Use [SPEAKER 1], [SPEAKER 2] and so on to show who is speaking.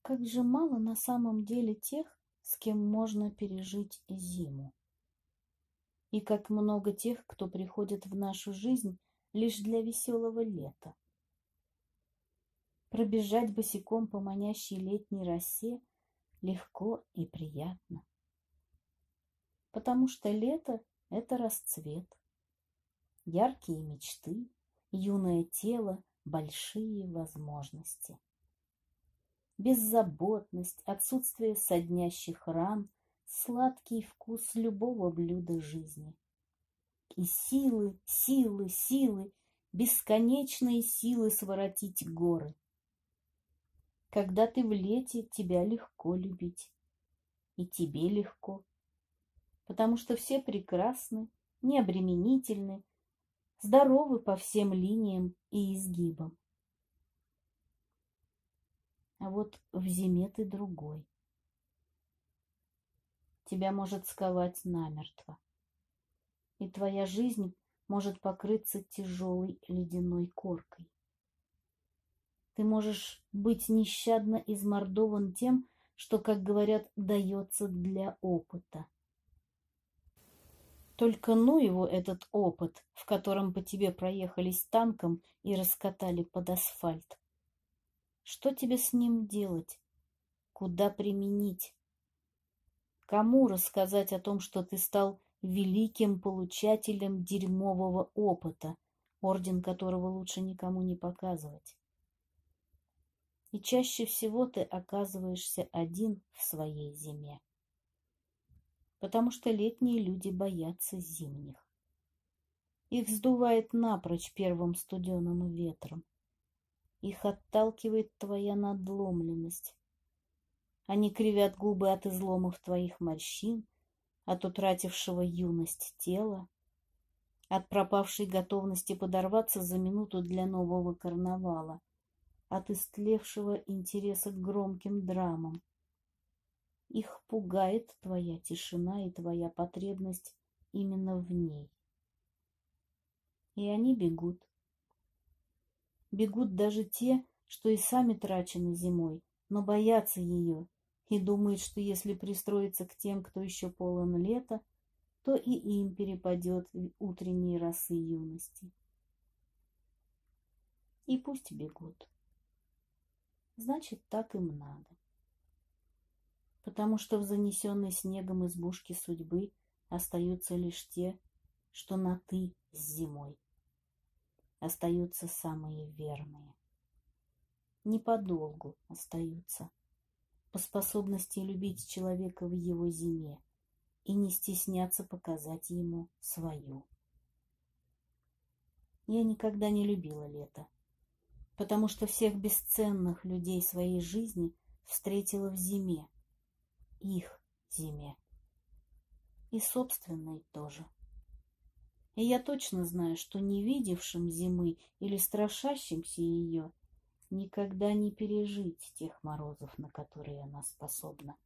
[SPEAKER 1] Как же мало на самом деле тех, с кем можно пережить зиму. И как много тех, кто приходит в нашу жизнь лишь для веселого лета. Пробежать босиком по манящей летней росе легко и приятно. Потому что лето — это расцвет. Яркие мечты, юное тело, большие возможности. Беззаботность, отсутствие соднящих ран, сладкий вкус любого блюда жизни. И силы, силы, силы, бесконечные силы своротить горы. Когда ты в лете, тебя легко любить. И тебе легко. Потому что все прекрасны, необременительны, здоровы по всем линиям и изгибам. А вот в зиме ты другой. Тебя может сковать намертво. И твоя жизнь может покрыться тяжелой ледяной коркой. Ты можешь быть нещадно измордован тем, что, как говорят, дается для опыта. Только ну его этот опыт, в котором по тебе проехались танком и раскатали под асфальт. Что тебе с ним делать? Куда применить? Кому рассказать о том, что ты стал великим получателем дерьмового опыта, орден которого лучше никому не показывать? И чаще всего ты оказываешься один в своей зиме. Потому что летние люди боятся зимних. Их сдувает напрочь первым студеным ветром. Их отталкивает твоя надломленность. Они кривят губы от изломов твоих морщин, от утратившего юность тела, от пропавшей готовности подорваться за минуту для нового карнавала, от истлевшего интереса к громким драмам. Их пугает твоя тишина и твоя потребность именно в ней. И они бегут. Бегут даже те, что и сами трачены зимой, но боятся ее и думают, что если пристроиться к тем, кто еще полон лета, то и им перепадет утренней росы юности. И пусть бегут. Значит, так им надо. Потому что в занесенной снегом избушке судьбы остаются лишь те, что на «ты» с зимой. Остаются самые верные. Не подолгу остаются. По способности любить человека в его зиме и не стесняться показать ему свою. Я никогда не любила лето, потому что всех бесценных людей своей жизни встретила в зиме, их зиме, и собственной тоже. И я точно знаю, что не видевшим зимы или страшащимся ее никогда не пережить тех морозов, на которые она способна.